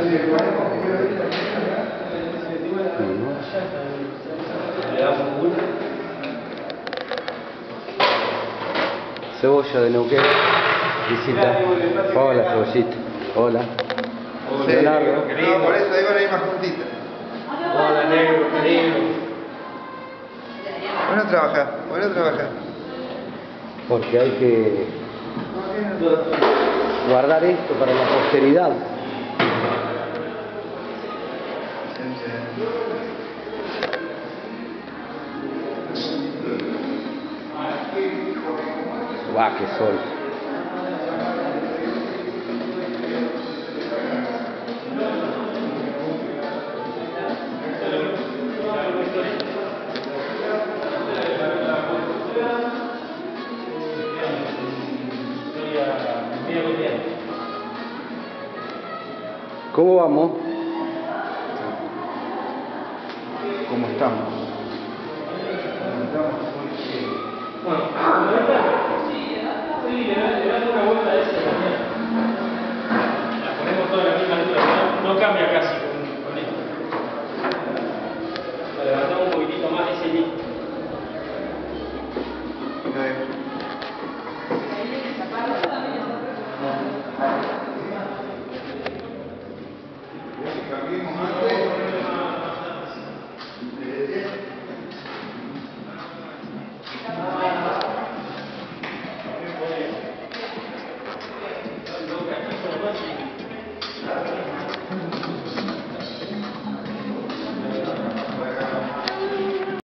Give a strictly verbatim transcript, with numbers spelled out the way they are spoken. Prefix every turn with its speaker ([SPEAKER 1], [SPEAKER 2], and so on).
[SPEAKER 1] Cebolla de Neuquén, visita. Hola, Cebollita. Hola.
[SPEAKER 2] Sí,
[SPEAKER 1] Leonardo.
[SPEAKER 2] no, por eso digo la misma juntita.
[SPEAKER 3] Hola, negro, querido.
[SPEAKER 2] Bueno trabajar, bueno trabajar.
[SPEAKER 1] Porque hay que guardar esto para la posteridad. ¡Guau, qué sol! ¿Cómo vamos?
[SPEAKER 2] ¿Cómo estamos?
[SPEAKER 3] Bueno, sí, le das una vuelta a esa mañana. La ponemos toda a la misma altura, no, no cambia casi con, con esto. La levantamos un poquitito más ese listo.